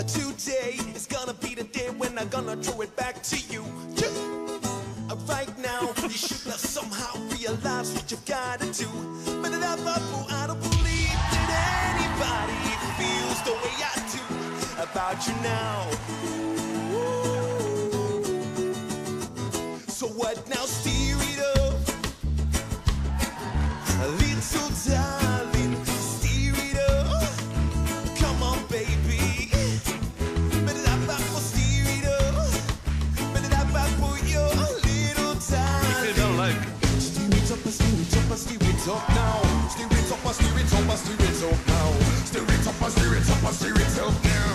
Today is gonna be the day when I'm gonna throw it back to you. Right now, you should have somehow realized what you've gotta do. But I don't believe that anybody feels the way I do about you now. So what now? Steer it up, a little darling. Steer it up, come on, baby. But I steer it up, but I for your little time. If you don't like Steer it up, steer it up, steer it up now. Steer it up, steer it up, steer it up now. Steer it up, steer it up, steer it up now.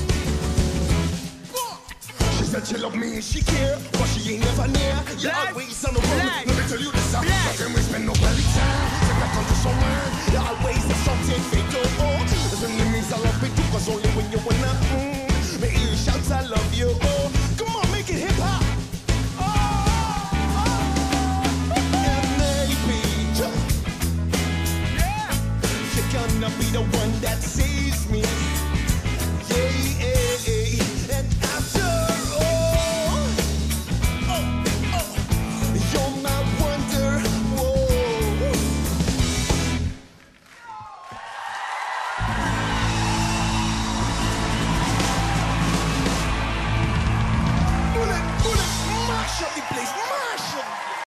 She said she love me and she care, but she ain't never near. You're always on the road. Let me tell you this, I can't spend no quality time. Take that country somewhere. You're always